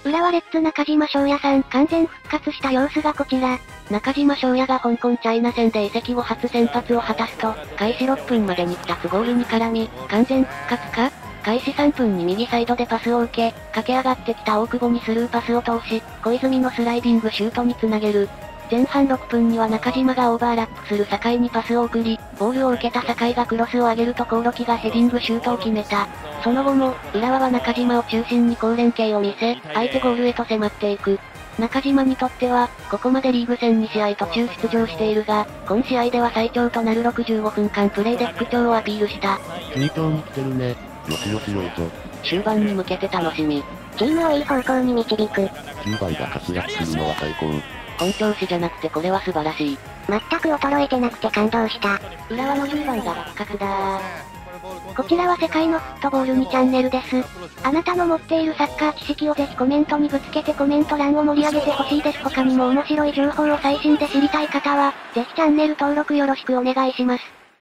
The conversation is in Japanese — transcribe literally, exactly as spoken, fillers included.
浦和レッズ中島翔也さん、完全復活した様子がこちら。 中島翔也が香港チャイナ戦で移籍後初先発を果たすと、開始ろっぷんまでにふたつゴールに絡み、完全復活か開始さんぷんに右サイドでパスを受け、駆け上がってきた大久保にスルーパスを通し、小泉のスライディングシュートにつなげる。前半ろっぷんには中島がオーバーラップする境にパスを送り、ボールを受けた境がクロスを上げると興梠がヘディングシュートを決めた。その後も、浦和は中島を中心に好連携を見せ、相手ゴールへと迫っていく。中島にとっては、ここまでリーグ戦に試合途中出場しているが、今試合では最長となるろくじゅうごふんかんプレーで復調をアピールした。 順調に来てるね。よしよしよいと。 終盤に向けて楽しみ。 チームをいい方向に導く。 きゅうばいが活躍するのは最高。 本調子じゃなくてこれは素晴らしい。 全く衰えてなくて感動した。 浦和のじゅうばいが復活だー。 こちらは世界のフットボールにチャンネルです。あなたの持っているサッカー知識をぜひコメントにぶつけてコメント欄を盛り上げてほしいです。他にも面白い情報を最新で知りたい方は、ぜひチャンネル登録よろしくお願いします。